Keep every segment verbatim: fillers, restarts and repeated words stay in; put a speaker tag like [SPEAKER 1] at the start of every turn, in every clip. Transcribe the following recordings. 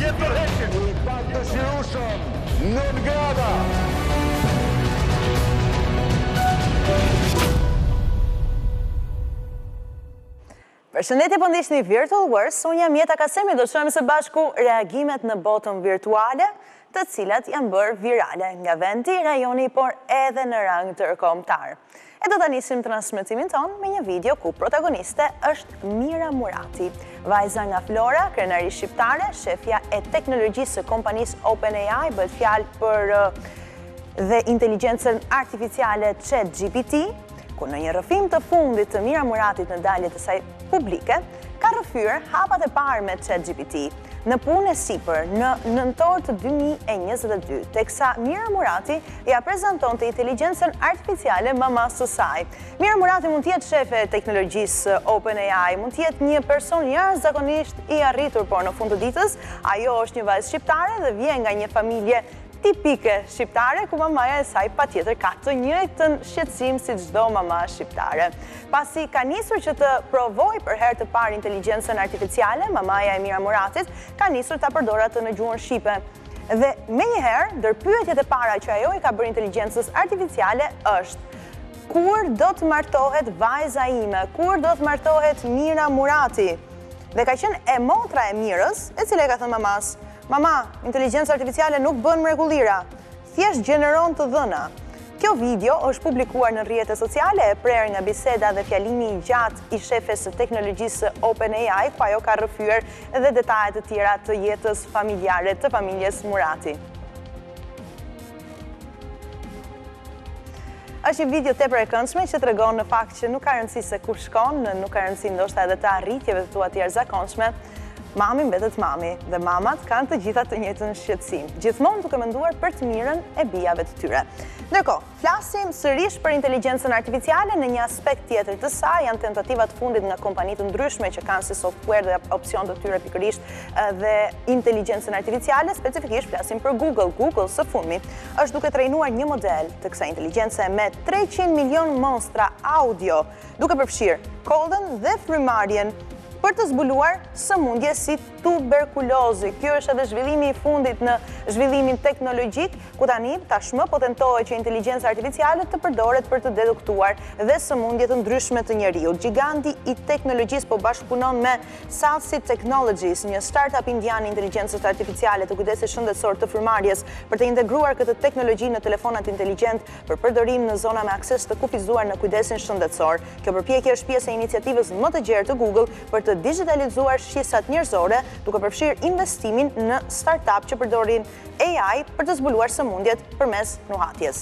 [SPEAKER 1] jetë tërhequr. I pa dëshirueshëm non grata.
[SPEAKER 2] Përshëndetje, po ndiqni Virtual Words, unë jam Jeta Kasemi, do të shohim së bashku reagimet në botën virtuale, të cilat janë bërë virale nga vendi, rajoni, por edhe në rang tërkombëtar. E do të nisim transmetimin ton me një video ku protagoniste është Mira Murati, vajza nga Flora, krenari shqiptare, shefja e teknologjisë së kompanisë OpenAI, bëhet fjalë për dhe inteligjencën artificiale ChatGPT, ku në një rrëfim të fundit të Mira Muratit në daljet e saj publike, ka rrëfyer hapat e parë me ChatGPT në punë e sipër në nëntor të dy mijë e njëzet e dy, teksa Mira Murati ja prezantonte inteligjencën artificiale mamas së saj. Mira Murati mund të jetë shefe e teknologjisë OpenAI, mund të jetë një person jashtëzakonisht i arritur, por në fund të ditës ajo është një vajzë shqiptare dhe vjen nga një familje tipike shqiptare, ku mamaja e saj patjetër ka të njëjtën shqetësim si çdo mama shqiptare. Pasi ka nisur që të provoj për herë të parë inteligjencën artificiale, mamaja e Mira Muratit ka nisur ta përdorë atë në gjuhën shqipe. Dhe menjëherë, ndër pyetjet e para që ajo i ka bërë inteligjencës artificiale është: kur do të martohet vajza ime? Kur do të martohet Mira Murati? Dhe ka qenë e motra e Mirës, e cila ka thënë mamas: mama, inteligjencë artificiale nuk bën mrekullira, thjesht gjeneron të dhëna. Kjo video është publikuar në rrjetet sociale e prerë nga biseda dhe fjalimi i gjatë i shefes së teknologjisë OpenAI, ku ajo ka rrëfyer edhe detajet të tjera të jetës familjare të familjes Murati. Është një video tepër e këndshme që tregon në fakt që nuk ka rëndësi se ku shkon, nuk ka rëndësi ndoshta edhe të arritjeve të tua të jashtëzakonshme. Mami mbetet mami dhe mamat kanë të gjitha të njëjtën shqetësim, gjithmonë duke menduar për të mirën e bijave të tyre. Ndërkohë, flasim sërish për inteligjencën artificiale në një aspekt tjetër të saj, janë tentativat fundit nga kompani të ndryshme që kanë si software dhe opsion të tyre pikërisht dhe inteligjencën artificiale, specifikisht flasim për Google. Google së fundmi është duke trajnuar një model të kësaj inteligjence me treqind milion monstra audio, duke përfshirë kodën dhe frymarrjen për të zbuluar sëmundje si tuberkulozi. Kjo është edhe zhvillimi i fundit në zhvillimin teknologjik, ku tani tashmë po tentohet që inteligjenca artificiale të përdoret për të deduktuar dhe sëmundje të ndryshme të njeriut. Giganti i teknologjisë po bashkëpunon me Southseed Technologies, një startup indian inteligjencës artificiale të kujdesit shëndetësor të frymarrjes, për të integruar këtë teknologji në telefonat inteligjent për përdorim në zona me akses të kufizuar në kujdesin shëndetësor. Kjo përpjekje është pjesë e iniciativës më të gjerë të Google për të digitalizuar shqisat njerëzore, duke përfshirë investimin në startup që përdorin A I për të zbuluar sëmundjet përmes nuhatjes.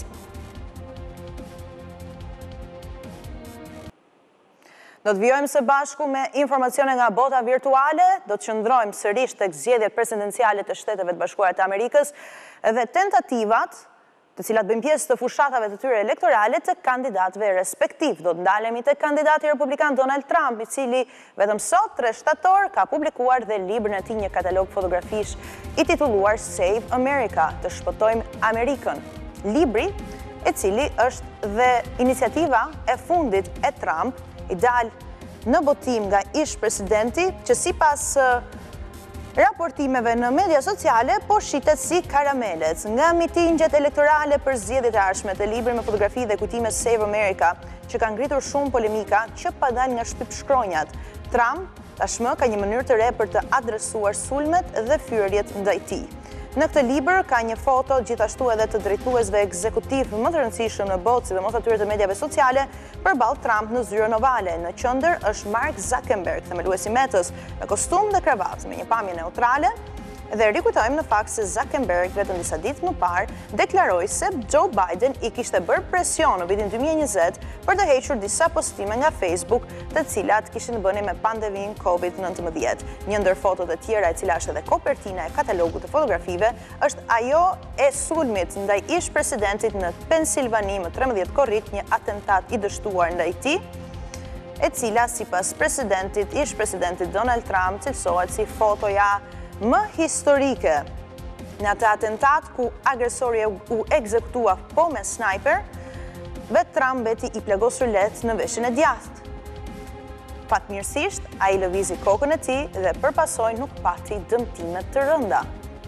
[SPEAKER 2] Do të vijojmë së bashku me informacione nga bota virtuale, do të qëndrojmë sërish tek zgjedhjet presidenciale të Shteteve të Bashkuara të Amerikës dhe tentativat të cilat bëjnë pjesë të fushatave të tyre elektorale të kandidatëve respektiv. Do të ndalemi te kandidati republikan Donald Trump, i cili vetëm sot, tre shtator, ka publikuar dhe librin e tij një katalog fotografish i titulluar Save America, të shpëtojmë Amerikën. Libri, i cili është dhe iniciativa e fundit e Trump, i dal në botim nga ish presidenti, që sipas raportimeve në media sociale, po shitet si karamelet. Nga mitingjet elektorale për zgjedhjet e ardhshme, të libri me fotografi dhe kujtime Save America, që kanë ngritur shumë polemika, që pa dal nga shtyp shkronjat. Trump tashmë ka një mënyrë të re për të adresuar sulmet dhe fyerjet ndaj tij. Në këtë libër ka një foto gjithashtu edhe të drejtuesve ekzekutiv më të rëndësishëm në botë, sidomos atyre të mediave sociale, përballë Trump në zyrën ovale. Në qendër është Mark Zuckerberg, themeluesi i Metës, me kostum dhe kravatë, me një pamje neutrale. Dhe rikujtojmë në fakt se Zuckerberg vetëm disa ditë më parë deklaroi se Joe Biden i kishte bërë presion në vitin dy mijë e njëzet për të hequr disa postime nga Facebook, të cilat kishin të bënin me pandemin Covid nëntëmbëdhjetë. Një ndër fotot e tjera, e cila është edhe kopertina e katalogut të fotografive, është ajo e sulmit ndaj ish presidentit në Pensilvani më trembëdhjetë korrik, një atentat i dështuar ndaj tij, e cila sipas presidentit, ish presidentit Donald Trump, cilësohet si fotoja më historike. Në atë atentat ku agresori u ekzekutua po me sniper, vetë Trump beti i plagosur lehtë në veshjen e djathtë. Fatmirësisht, a i lëvizi kokën e tij dhe përpasoj nuk pati dëmtime të rënda.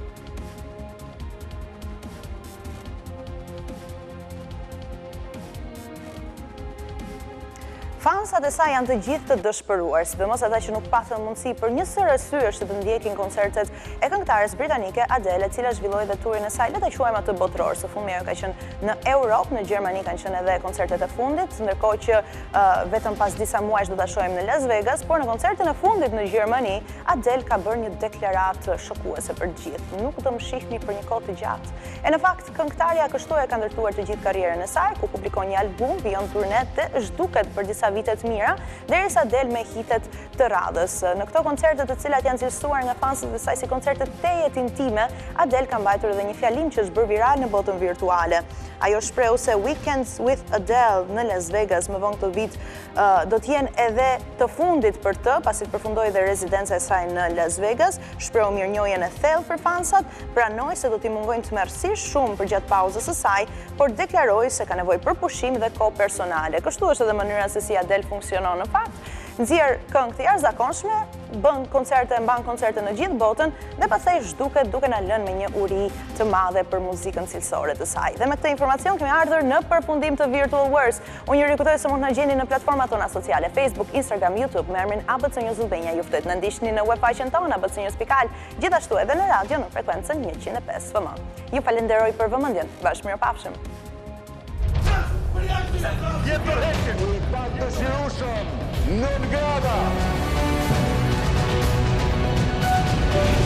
[SPEAKER 2] Fansat e saj janë të gjithë të dëshpëruar, sidomos ata që nuk patën mundësi për një sër arsyesh që të ndjekin koncertet e këngëtares britanike Adele, e cila zhvilloi dhe turin e saj, le ta quajmë atë botror. Së fundmi ajo ka qenë në Europë, në Gjermani kanë qenë edhe koncertet e fundit, ndërkohë që uh, vetëm pas disa muajsh do ta shohim në Las Vegas, por në koncertin e fundit në Gjermani, Adele ka bërë një deklaratë shokuese për gjithë. Nuk do më shihni për një kohë të gjatë. E në fakt, këngëtarja kështu e ka ndërtuar të gjithë karrierën e saj, ku publikon një album, Beyond Turnet dhe zhduket për disa vitet mira, derisa del me hitet të radhës. Në këto koncerte të cilat janë cilësuar nga fansët e saj si koncerte tejet intime, Adele ka mbajtur edhe një fjalim që është bërë viral në botën virtuale. Ajo shprehu se Weekends with Adele në Las Vegas më vonë këtë vit uh, do t'jenë edhe të fundit për të, pasi të përfundoi dhe rezidenca e saj në Las Vegas. Shprehu mirënjohjen e thellë për fansat, pranoi se do t'i mungojnë tmerrësisht shumë për gjatë pauzës së saj, por deklaroi se ka nevojë për pushim dhe kohë personale. Kështu është edhe mënyra se si Adele funksionon në fakt. Nxjerr këngë të jashtëzakonshme, bën koncerte, mban koncerte në gjithë botën dhe pastaj zhduket duke na lënë me një uri të madhe për muzikën cilësore të saj. Dhe me këtë informacion kemi ardhur në përfundim të Virtual Words. Unë ju rikujtoj se mund të na gjeni në platformat tona sociale, Facebook, Instagram, YouTube, me emrin A B C News Albania. Ju ftoj të na ndiqni në webfaqen tonë a b c news pikë al, gjithashtu edhe në radio në frekuencën njëqind e pesë F M. Ju falenderoj për vëmendjen. Bashkë mirupafshim.
[SPEAKER 1] Je përheqën i pak dëshirueshëm në grada.